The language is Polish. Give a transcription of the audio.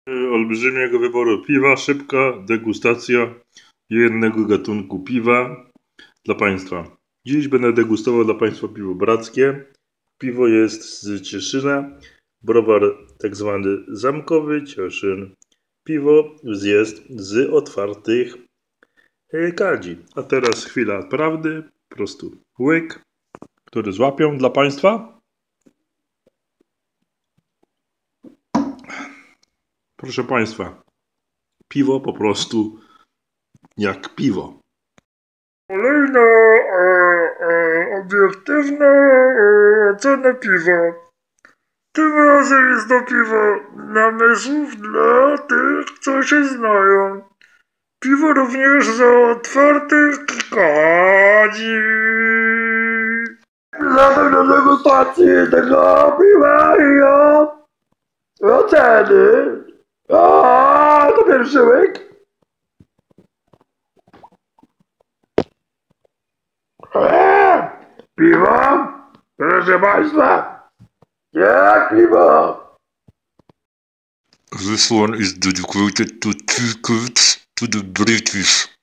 Olbrzymiego wyboru piwa, szybka degustacja jednego gatunku piwa dla Państwa. Dziś będę degustował dla Państwa piwo brackie. Piwo jest z Cieszyna, browar tak zwany zamkowy Cieszyn. Piwo jest z otwartych kadzi. A teraz chwila prawdy, po prostu łyk, który złapią dla Państwa. Proszę Państwa, piwo po prostu jak piwo. Kolejna obiektywna ocena piwa. Tym razem jest to piwo namysłów dla tych, co się znają. Piwo również za otwartych kadzi. Zatem do degustacji tego piwa i oceny. To pierwszy łyk. Piwo? Proszę Państwa, jak piwo? This one is dedicated to tickets to the British.